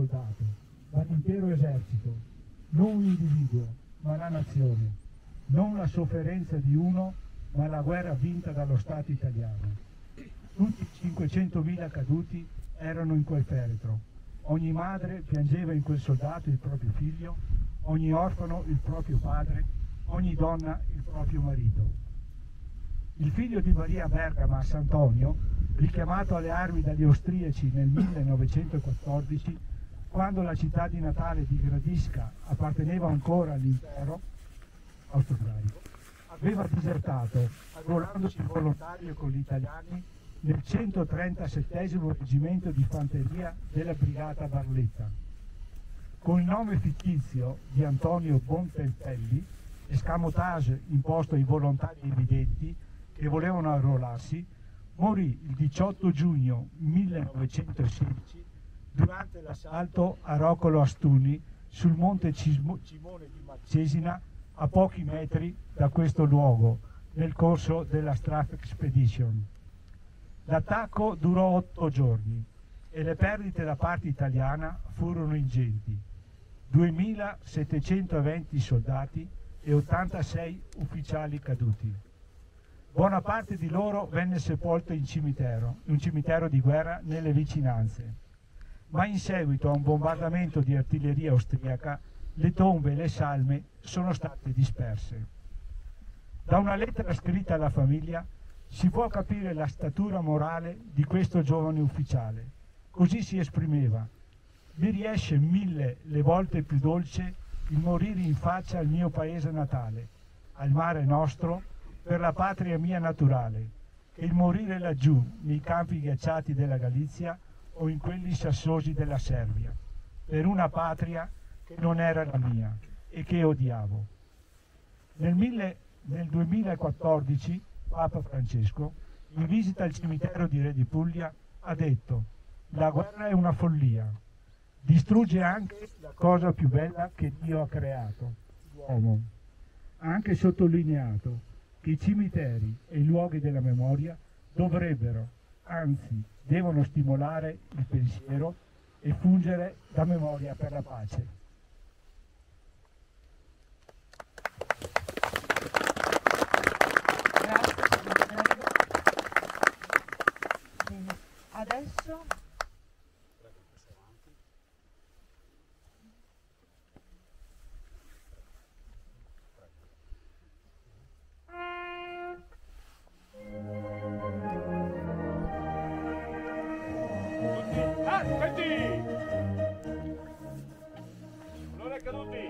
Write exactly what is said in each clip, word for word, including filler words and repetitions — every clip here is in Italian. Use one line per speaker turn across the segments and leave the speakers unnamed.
soldato, ma l'intero esercito, non un individuo, ma la nazione, non la sofferenza di uno, ma la guerra vinta dallo Stato italiano. Tutti i cinquecentomila caduti erano in quel feretro. Ogni madre piangeva in quel soldato il proprio figlio, ogni orfano il proprio padre, ogni donna il proprio marito. Il figlio di Maria Bergama, Sant'Antonio, richiamato alle armi dagli austriaci nel millenovecentoquattordici, quando la città di natale di Gradisca apparteneva ancora all'impero austro-ungarico, aveva disertato, arruolandosi volontario con gli italiani nel centotrentasettesimo reggimento di fanteria della brigata Barletta. Con il nome fittizio di Antonio Bontempelli, escamotage imposto ai volontari evidenti che volevano arruolarsi, morì il diciotto giugno millenovecentosedici durante l'assalto a Roccolo Astuni sul monte Cismo, Cimone di Marcesina, a pochi metri da questo luogo, nel corso della Strafe Expedition. L'attacco durò otto giorni e le perdite da parte italiana furono ingenti: duemilasettecentoventi soldati e ottantasei ufficiali caduti. Buona parte di loro venne sepolta in cimitero, in un cimitero di guerra nelle vicinanze, ma in seguito a un bombardamento di artiglieria austriaca le tombe e le salme sono state disperse. Da una lettera scritta alla famiglia si può capire la statura morale di questo giovane ufficiale. Così si esprimeva: mi riesce mille le volte più dolce il morire in faccia al mio paese natale, al mare nostro, per la patria mia naturale, che il morire laggiù nei campi ghiacciati della Galizia o in quelli sassosi della Serbia, per una patria che non era la mia e che odiavo. Nel, mille, nel duemilaquattordici Papa Francesco, in visita al cimitero di Re di Puglia, ha detto: la guerra è una follia, distrugge anche la cosa più bella che Dio ha creato, l'uomo. Ha anche sottolineato che i cimiteri e i luoghi della memoria dovrebbero, anzi devono stimolare il pensiero e fungere da memoria per la pace.
Adesso
aspetti! Non è caduti!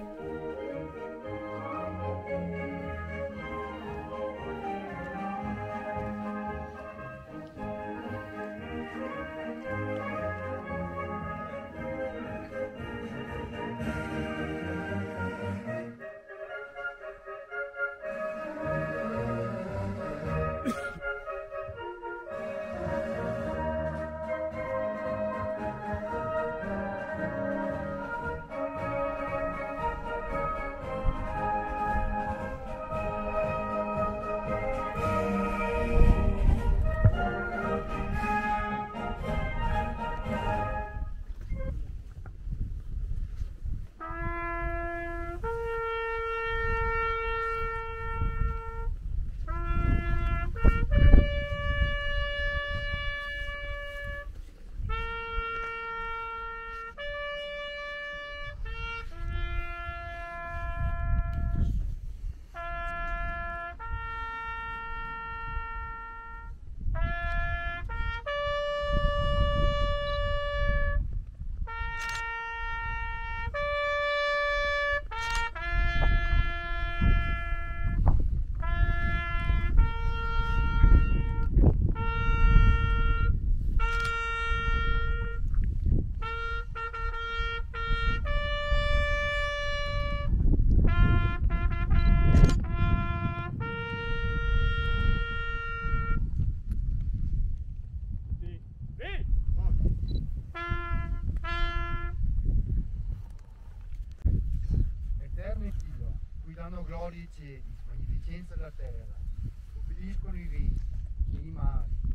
glorie i cieli, magnificenza della terra, ubbidiscono i venti, i mari,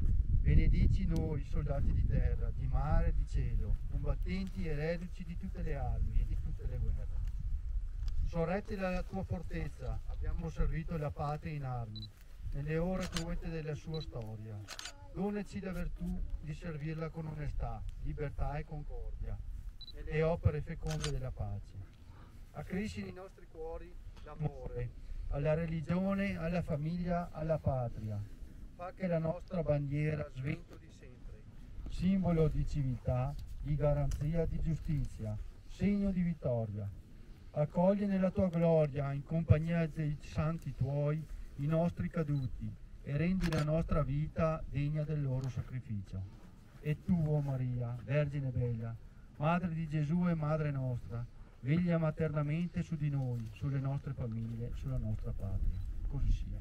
Benedici noi, soldati di terra, di mare e di cielo, combattenti e reduci di tutte le armi e di tutte le guerre. Sorretti dalla tua fortezza, abbiamo servito la patria in armi, nelle ore cruente della sua storia. Donaci la virtù di servirla con onestà, libertà e concordia, nelle opere feconde della pace. Accresci nei nostri cuori l'amore alla religione, alla famiglia, alla patria. Fa che la nostra bandiera sventoli sempre, simbolo di civiltà, di garanzia, di giustizia, segno di vittoria. Accogli nella tua gloria, in compagnia dei santi tuoi, i nostri caduti e rendi la nostra vita degna del loro sacrificio. E tu, o Maria, Vergine bella, Madre di Gesù e Madre nostra, veglia maternamente su di noi, sulle nostre famiglie, sulla nostra patria. Così sia.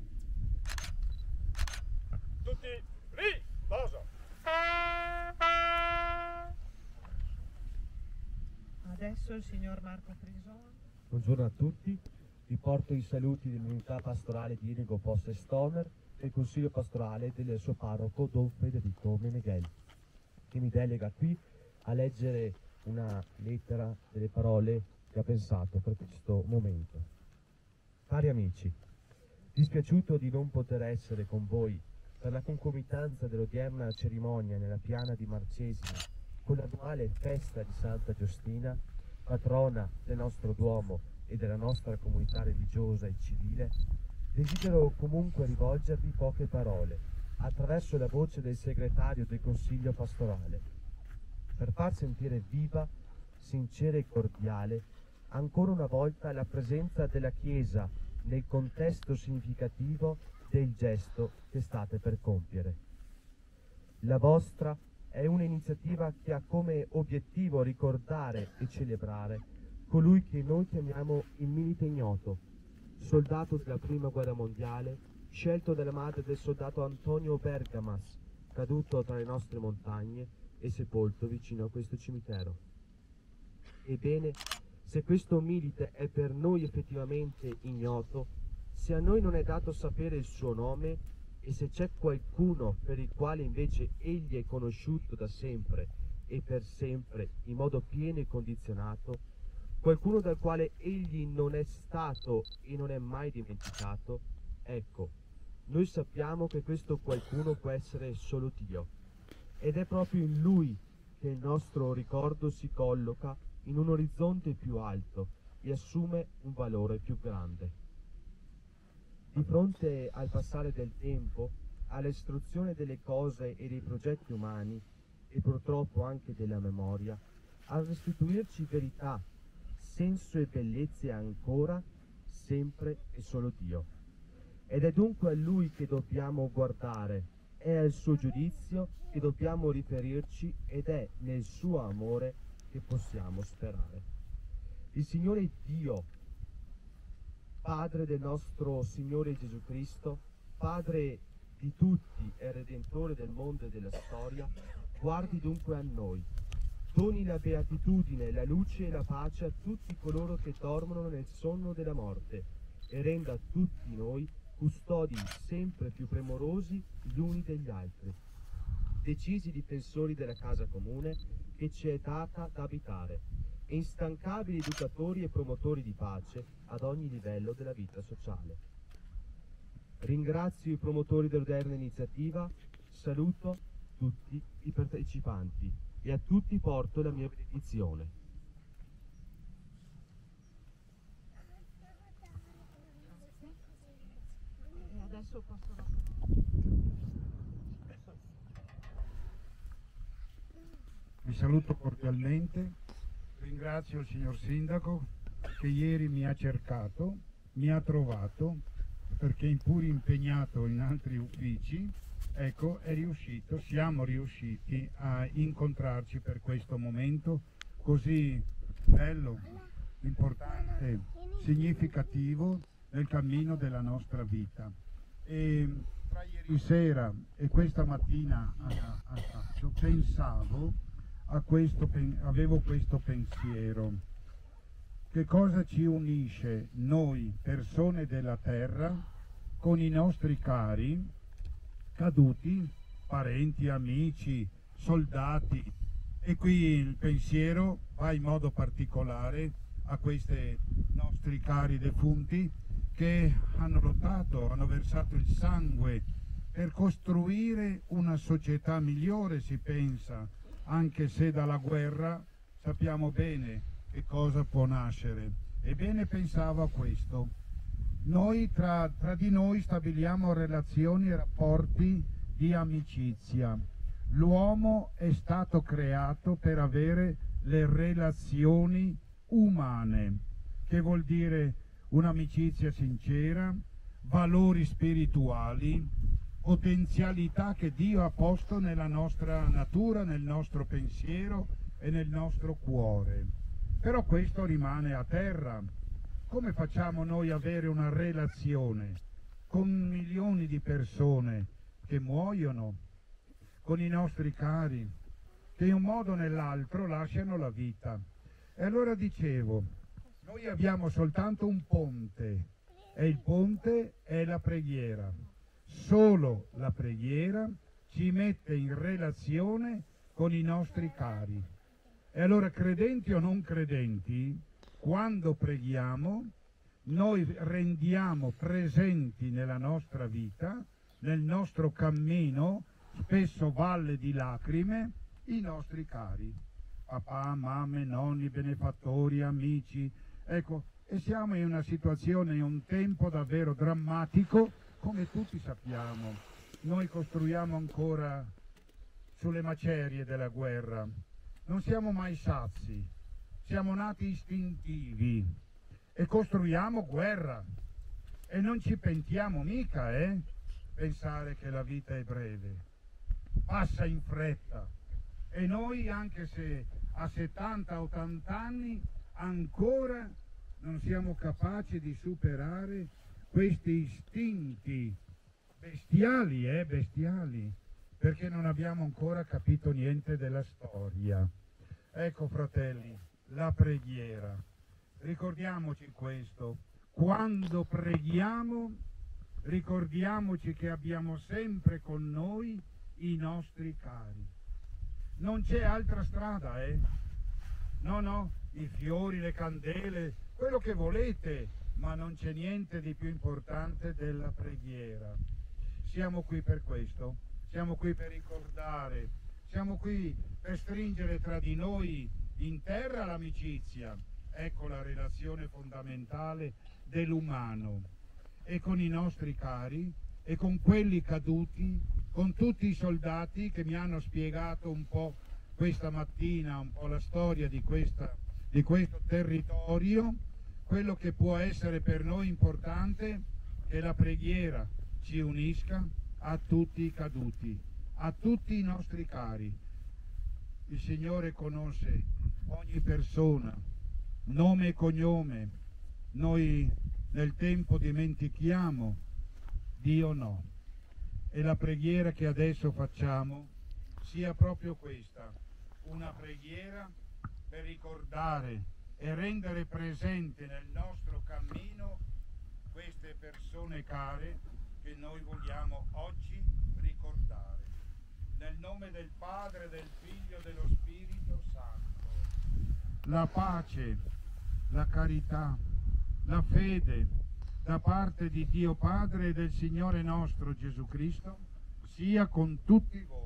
Tutti lì, posa.
Adesso il signor Marco Frison.
Buongiorno a tutti, vi porto i saluti dell'unità pastorale di Irigo Posse Stoner e il consiglio pastorale del suo parroco Don Federico Meneghel, che mi delega qui a leggere una lettera delle parole che ha pensato per questo momento. Cari amici, dispiaciuto di non poter essere con voi per la concomitanza dell'odierna cerimonia nella piana di Marcesina con l'annuale festa di Santa Giustina, patrona del nostro Duomo e della nostra comunità religiosa e civile, desidero comunque rivolgervi poche parole attraverso la voce del segretario del Consiglio pastorale, per far sentire viva, sincera e cordiale ancora una volta la presenza della Chiesa nel contesto significativo del gesto che state per compiere. La vostra è un'iniziativa che ha come obiettivo ricordare e celebrare colui che noi chiamiamo il Milite Ignoto, soldato della Prima Guerra Mondiale, scelto dalla madre del soldato Antonio Bergamas, caduto tra le nostre montagne e sepolto vicino a questo cimitero. Ebbene, se questo milite è per noi effettivamente ignoto, se a noi non è dato sapere il suo nome, e se c'è qualcuno per il quale invece egli è conosciuto da sempre e per sempre in modo pieno e condizionato, qualcuno dal quale egli non è stato e non è mai dimenticato, ecco, noi sappiamo che questo qualcuno può essere solo Dio, ed è proprio in Lui che il nostro ricordo si colloca in un orizzonte più alto e assume un valore più grande. Di fronte al passare del tempo, all'istruzione delle cose e dei progetti umani, e purtroppo anche della memoria, a restituirci verità, senso e bellezze ancora, sempre e solo Dio. Ed è dunque a Lui che dobbiamo guardare, è al suo giudizio che dobbiamo riferirci ed è nel suo amore che possiamo sperare. Il Signore Dio, Padre del nostro Signore Gesù Cristo, Padre di tutti e Redentore del mondo e della storia, guardi dunque a noi, doni la beatitudine, la luce e la pace a tutti coloro che dormono nel sonno della morte e renda tutti noi custodi sempre più premorosi gli uni degli altri, decisi difensori della casa comune che ci è data da abitare, e instancabili educatori e promotori di pace ad ogni livello della vita sociale. Ringrazio i promotori dell'odierna iniziativa, saluto tutti i partecipanti e a tutti porto la mia benedizione.
E adesso passo la
Vi saluto cordialmente, ringrazio il signor Sindaco che ieri mi ha cercato, mi ha trovato, perché pur impegnato in altri uffici, ecco, è riuscito, siamo riusciti a incontrarci per questo momento così bello, importante, significativo nel cammino della nostra vita. E tra ieri sera e questa mattina a, a, a, pensavo a questo, avevo questo pensiero: che cosa ci unisce noi persone della terra con i nostri cari caduti,
parenti, amici, soldati. E qui il pensiero va in modo particolare a questi nostri cari defunti che hanno lottato, hanno versato il sangue per costruire una società migliore, si pensa, anche se dalla guerra sappiamo bene che cosa può nascere. Ebbene, pensavo a questo. Noi tra, tra di noi stabiliamo relazioni e rapporti di amicizia. L'uomo è stato creato per avere le relazioni umane, che vuol dire un'amicizia sincera, valori spirituali, potenzialità che Dio ha posto nella nostra natura, nel nostro pensiero e nel nostro cuore. Però questo rimane a terra. Come facciamo noi ad avere una relazione con milioni di persone che muoiono, con i nostri cari, che in un modo o nell'altro lasciano la vita? E allora dicevo, noi abbiamo soltanto un ponte, e il ponte è la preghiera. Solo la preghiera ci mette in relazione con i nostri cari. E allora, credenti o non credenti, quando preghiamo, noi rendiamo presenti nella nostra vita, nel nostro cammino, spesso valle di lacrime, i nostri cari, papà, mamme, nonni, benefattori, amici. Ecco, e siamo in una situazione, in un tempo davvero drammatico, come tutti sappiamo. Noi costruiamo ancora sulle macerie della guerra, non siamo mai sazi, siamo nati istintivi e costruiamo guerra e non ci pentiamo mica, eh? Pensare che la vita è breve, passa in fretta e noi, anche se a settanta ottanta anni, ancora non siamo capaci di superare questi istinti bestiali, eh, bestiali, perché non abbiamo ancora capito niente della storia. Ecco, fratelli, la preghiera. Ricordiamoci questo. Quando preghiamo, ricordiamoci che abbiamo sempre con noi i nostri cari. Non c'è altra strada, eh? No, no, i fiori, le candele, quello che volete, ma non c'è niente di più importante della preghiera. Siamo qui per questo, siamo qui per ricordare, siamo qui per stringere tra di noi in terra l'amicizia. Ecco la relazione fondamentale dell'umano, e con i nostri cari e con quelli caduti, con tutti i soldati che mi hanno spiegato un po' questa mattina, un po' la storia di, questa, di questo territorio. Quello che può essere per noi importante è che la preghiera ci unisca a tutti i caduti, a tutti i nostri cari. Il Signore conosce ogni persona, nome e cognome. Noi nel tempo dimentichiamo, Dio no. E la preghiera che adesso facciamo sia proprio questa, una preghiera per ricordare e rendere presente nel nostro cammino queste persone care che noi vogliamo oggi ricordare. Nel nome del Padre, del Figlio e dello Spirito Santo. La pace, la carità, la fede da parte di Dio Padre e del Signore nostro Gesù Cristo sia con tutti voi.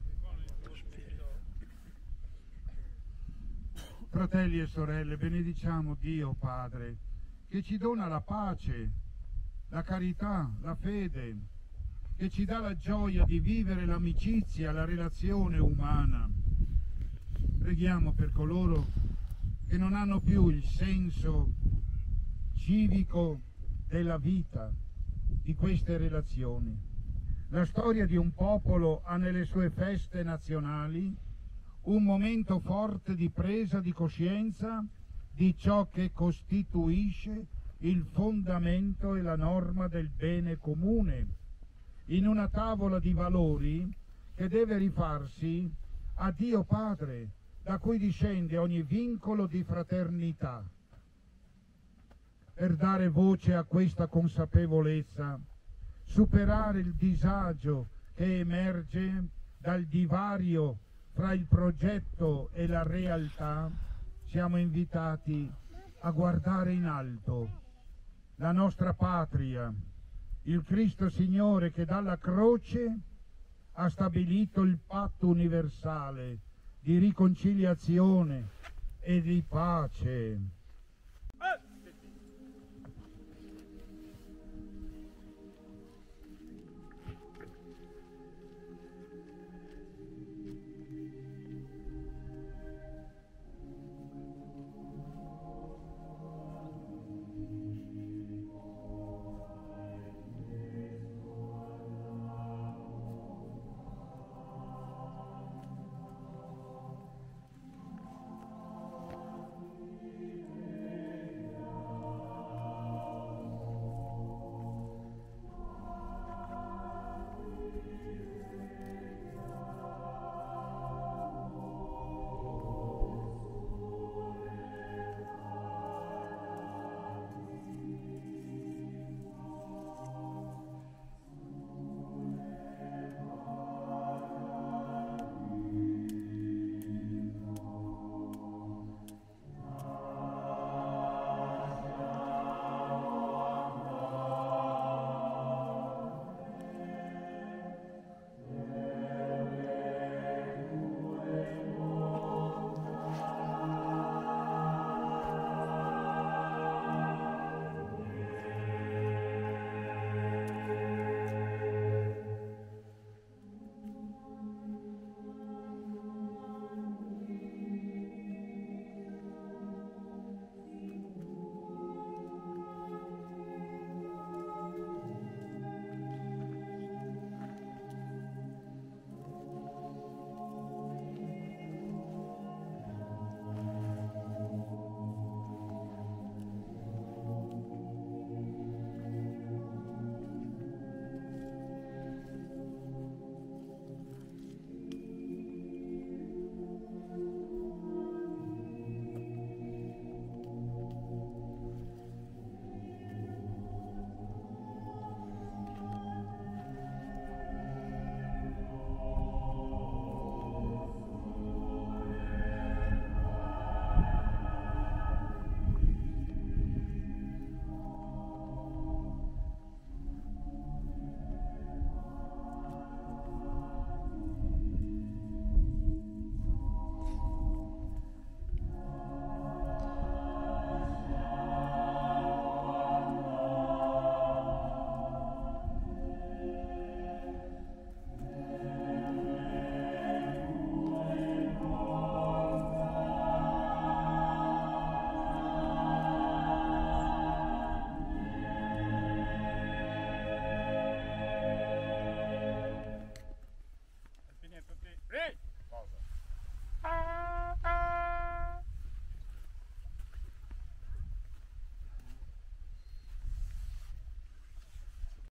Fratelli e sorelle, benediciamo Dio Padre, che ci dona la pace, la carità, la fede, che ci dà la gioia di vivere l'amicizia, la relazione umana. Preghiamo per coloro che non hanno più il senso civico della vita, di queste relazioni. La storia di un popolo ha nelle sue feste nazionali un momento forte di presa di coscienza di ciò che costituisce il fondamento e la norma del bene comune, in una tavola di valori che deve rifarsi a Dio Padre, da cui discende ogni vincolo di fraternità. Per dare voce a questa consapevolezza, superare il disagio che emerge dal divario fra il progetto e la realtà, siamo invitati a guardare in alto la nostra patria, il Cristo Signore che dalla croce ha stabilito il patto universale di riconciliazione e di pace.